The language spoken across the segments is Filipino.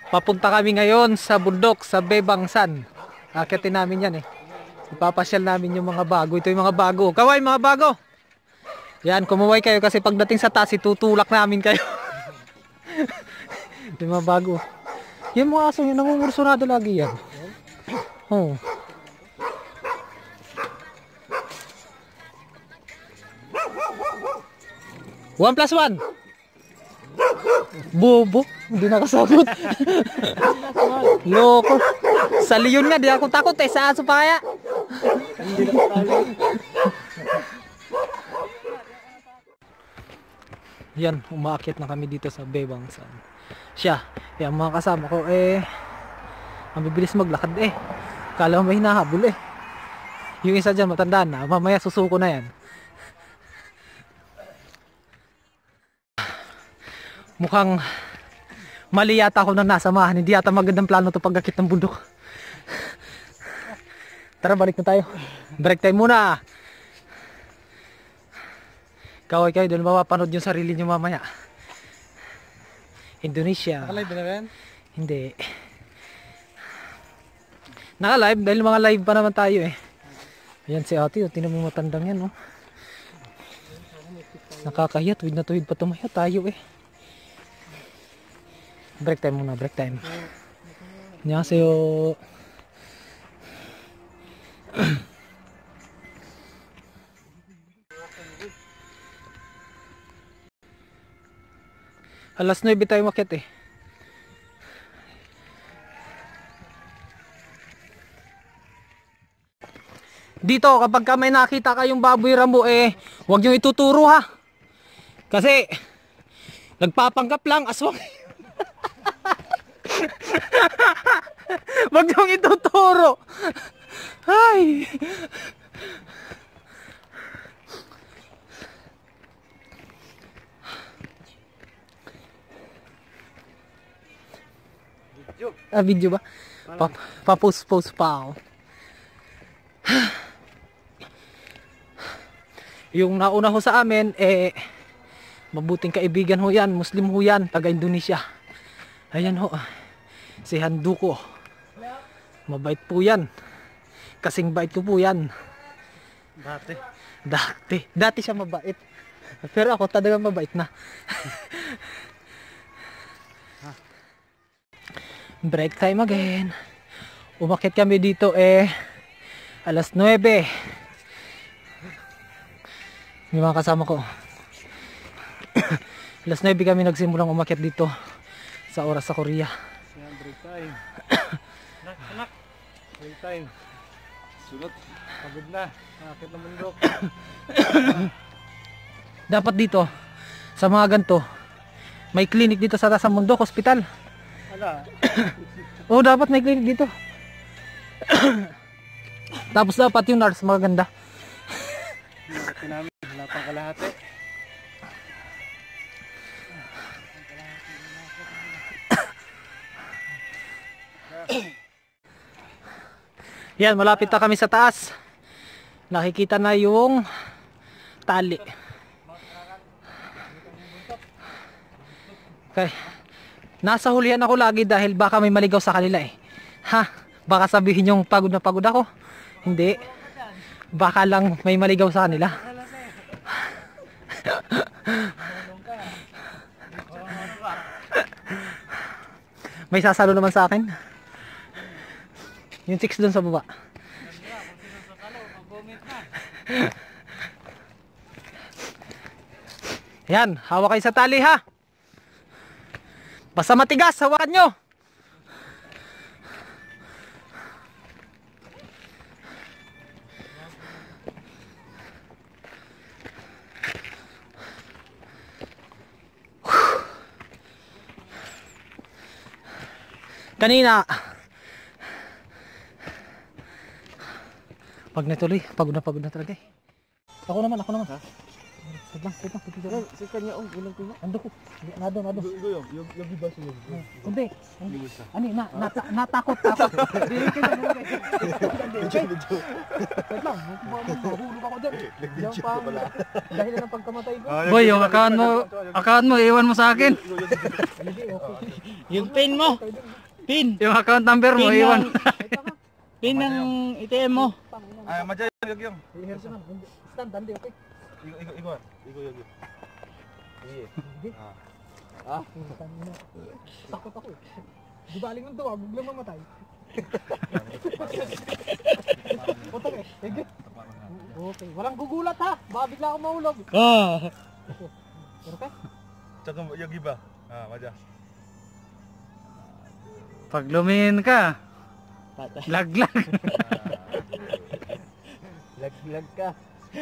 Papunta kami ngayon sa bundok, sa Bebangsan. Akitin namin yan eh. Ipapasyal namin yung mga bago. Ito yung mga bago. Kaway mga bago! Yan, kumuway kayo kasi pagdating sa taas, itutulak namin kayo. Ito yung mga bago. Yung mga aso yung nangungursunado lagi yan. Oh. One plus one. Bobo, hindi nakasagot. Loko. Sa leon nga, di ako takot eh. Sa aso pa kaya? Hindi nakasali. Yan, umaakit na kami dito sa Bebangsan. Siya, yung mga kasama ko eh, ang bibilis maglakad eh. Kala mo may hinahabol eh. Yung isa dyan matandaan na, mamaya susuko na yan. Mukhang mali yata ako nang nasamahan. Hindi yata magandang plano to pagkakit ng bundok. Tara, balik na tayo. Break time muna. Kaway kayo, doon mapapanood yung sarili nyo mamaya. Indonesia. Naka-live na ba yan? Hindi. Naka-live dahil mga live pa naman tayo eh. Ayan si ate, oh, tinan mo matandang yan oh. Nakakahiya, tuwid na tuwid pa tumaya tayo eh. Break time muna, break time. Annyeonghaseyo. Alas 9 tayo makyat eh. Dito kapag ka may nakita kayong baboy ramo eh, huwag nyo ituturo ha. Kasi nagpapanggap lang aswang. Huwag nyo ituturo. Ay. Video ba? Papost pa ako. Yung nauna ho sa amin eh mabuting kaibigan ho yan, Muslim ho yan, taga Indonesia. Ayan ho, si Handuko. Mabait po yan. Kasing bait ko po yan. Dati siya mabait. Pero ako talagang mabait na. Break time again. Umakyat kami dito eh alas 9. Yung mga kasama ko. Alas 9 kami nagsimulang umakyat dito sa oras sa Korea. Break time. Anak. Break time. Sunod. Pagod na. Nakakit na bundok. Dapat dito sa mga ganito may clinic dito sa bundok, hospital. Wala. Oh, dapat may clinic dito. Tapos dapat yung nurse maganda. Namin, wala pang kalahati. Yan, malapit na kami sa taas. Nakikita na yung tali. Okay. Nasa hulihan ako lagi dahil baka may maligaw sa kanila eh. Ha? Baka sabihin yung pagod na pagod ako. Hindi. Baka lang may maligaw sa kanila. May sasalo naman sa akin. Yung chicks dun sa baba. Yan, hawak kayo sa tali ha. Basta matigas, hawakan nyo. Kanina pag natuloy, pagod na talaga eh. Ako naman ha? Sedang. Si kanya oh, ulang ko. Ando ko. Nado. Yung iba sila. Hindi. Ani natakot. Wait lang, mahulog ako dyan. Yung pang dahil ng pagkamatay ko. Boy, yung account mo, iwan mo sa akin. Yung pin mo. Yung account number mo, iwan. Pin ng ATM mo. Ay, madya yung. Stand, andi, okay? Igo. Sige. Takot ako eh. Di baling ng tuwa, biglang mamatay. Putang eh. Sige. Okay, walang gugulat ha. Baka bigla akong mahulog. Okay? Tsaka yung iba. Madya. Pag lumingin ka, laglag. Laglag ka.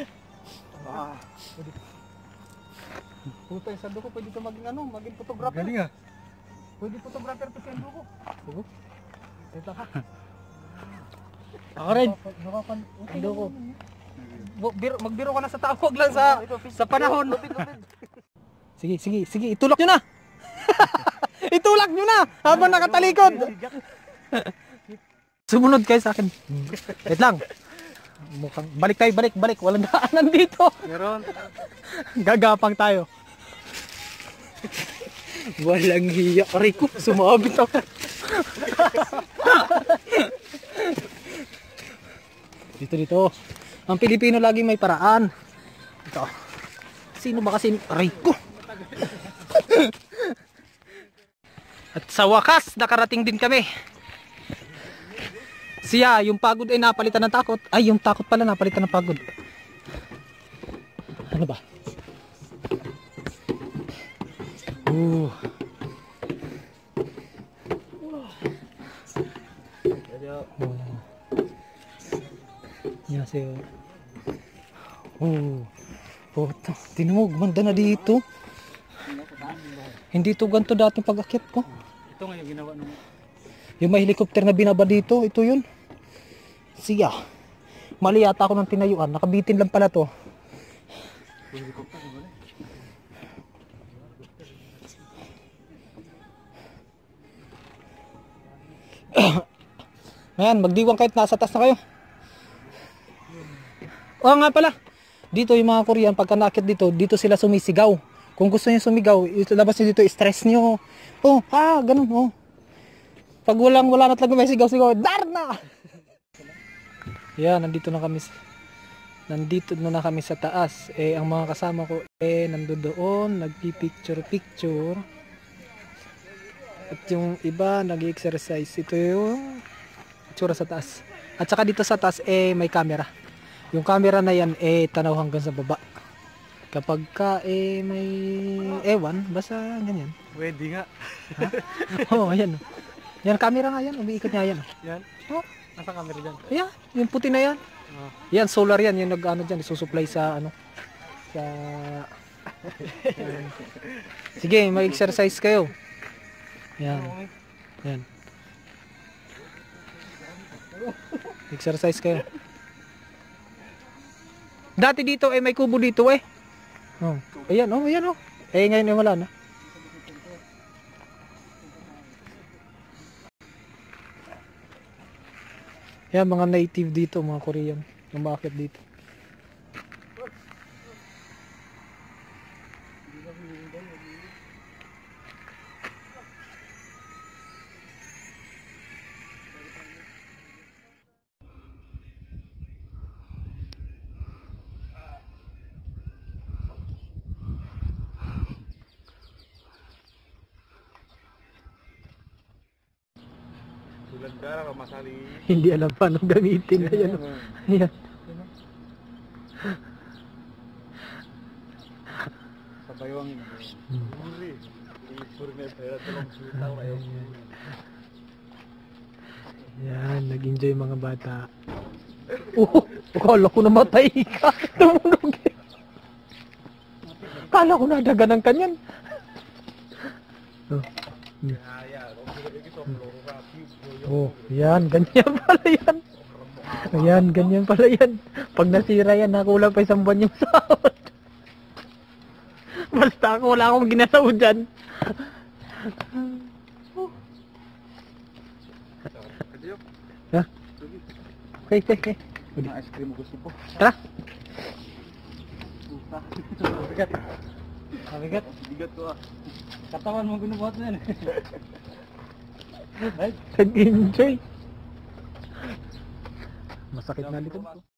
Puta, yung sando ko, pwede ka maging photographer. Galing ah. Pwede photographer to sando ko. Sige. Ito ka. Ako rin. Sando ko. Magbiro ka na sa tawag lang sa panahon. Sige. Itulak nyo na. Itulak nyo na habang nakatalikod. Sumunod kayo sa akin. Wait lang. Mukhang balik. Walang daanan dito. Meron. Gagapang tayo. Walang hiya. Rico, sumabit ako. Dito. Ang Pilipino lagi may paraan. Ito. Sino ba kasi? Rico. At sa wakas, nakarating din kami. Siya, yung pagod ay napalitan ng takot. Ay, yung takot pala napalitan ng pagod. Ano ba? Yaseyo. Puto. Tinan mo, gumanda na dito. Hindi to ganito dating pag-akyat ko. Ito nga yung ginawa nung... Yung may helicopter na binaba dito, ito yun. Siya. Mali yata ako ng tinayuan. Nakabitin lang pala to. Ayan, magdiwang kahit nasa taas na kayo. Oo nga pala. Dito yung mga Korean, pagka nakit dito sila sumisigaw. Kung gusto niyo sumigaw, labas niyo dito, stress niyo. Ganun. Pag wala na talaga may sigaw, Darna! Yan, nandito na kami sa taas. Ang mga kasama ko nandoon doon, nagpi-picture. At yung iba nag-exercise. Ito yung itsura sa taas. At saka dito sa taas may camera. Yung camera na yan tanaw hanggang sa baba. Kapag ka may ewan, basta ganyan. Pwede nga. Ayan. Yan, camera nga yan. Umiikot niya yan. Yan? Nasa camera dyan? Yan, yung puti na yan. Yan, solar yan. Yung dyan, isusupply sa sa... Sige, mag-exercise kayo. Yan. Exercise kayo. Dati dito may kubo dito Ayan. Ngayon wala na. Yan, mga native dito, mga Korean. Umakit dito. Gara masali. Hindi alam paano gamitin. Ayan. Sabayang uri. Ipur na pera tulong suta kayo. Yan, nag-enjoy mga bata. Akala ko namatay ka. Tumunog. Akala ko nadaganan ka niyan. Yan, ganyan pala yan. Ayan, ganyan pala yan. Pag nasira yan, nakulang pa isang buwan yung sahod. Basta ako, wala akong ginalaw dyan. Ha? Okay, okay, okay. Ang ice cream gusto po. Tara. Mabigat. Mabigat. Bigat to ah. Katawan mo ginubuhat na yan. Right? Nag-enjoy. Masakit na likod ko.